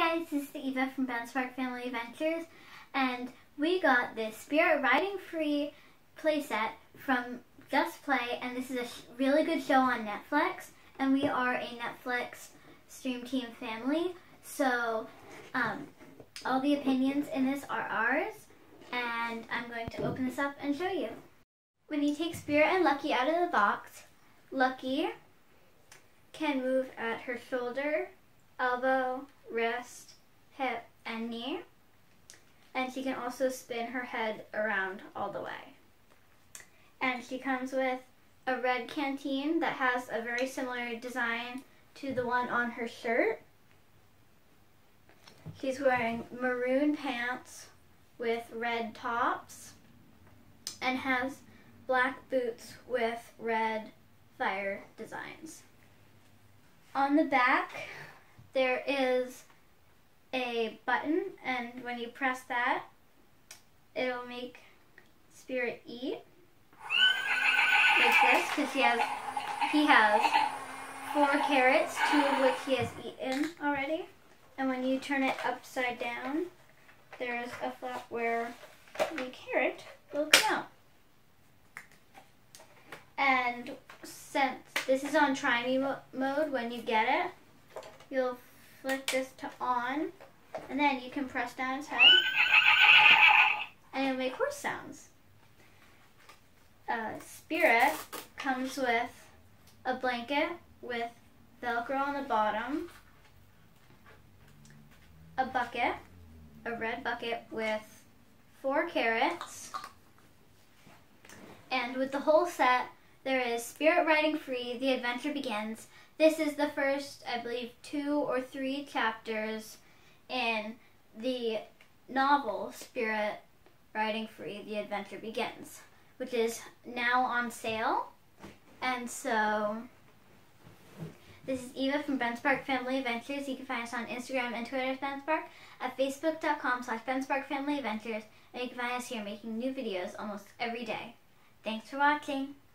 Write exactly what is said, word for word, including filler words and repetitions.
Hi guys, this is Eva from BenSpark Family Adventures, and we got this Spirit Riding Free playset from Just Play, and this is a really good show on Netflix, and we are a Netflix Stream Team family, so um, all the opinions in this are ours, and I'm going to open this up and show you. When you take Spirit and Lucky out of the box, Lucky can move at her shoulder, elbow, wrist, hip, and knee. And she can also spin her head around all the way. And she comes with a red canteen that has a very similar design to the one on her shirt. She's wearing maroon pants with red tops and has black boots with red fire designs. On the back, there is a button, and when you press that, it'll make Spirit eat like this, because he has he has four carrots, two of which he has eaten already. And when you turn it upside down, there's a flap where the carrot will come out. And since this is on Try Me mo mode, when you get it, you'll flick this to on, and then you can press down his head, and it'll make horse sounds. Uh, Spirit comes with a blanket with Velcro on the bottom, a bucket, a red bucket with four carrots, and with the whole set, there is Spirit Riding Free, The Adventure Begins. This is the first, I believe, two or three chapters in the novel Spirit Riding Free, The Adventure Begins, which is now on sale. And so, this is Eva from BenSpark Family Adventures. You can find us on Instagram and Twitter as BenSpark, at facebook.com slash BenSpark Family Adventures, and you can find us here making new videos almost every day. Thanks for watching.